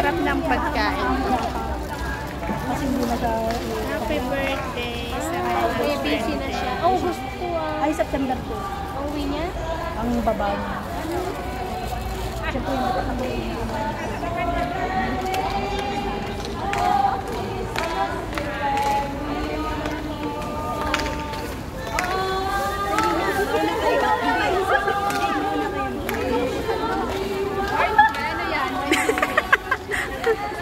sarap ng pagkain. Kasi hindi na sa... Happy birthday. May busy na siya. Oh, gusto ko Ay, September 2. Ang uwi niya? Ang babae niya. Siyempre yung nakatabi. Ano yan?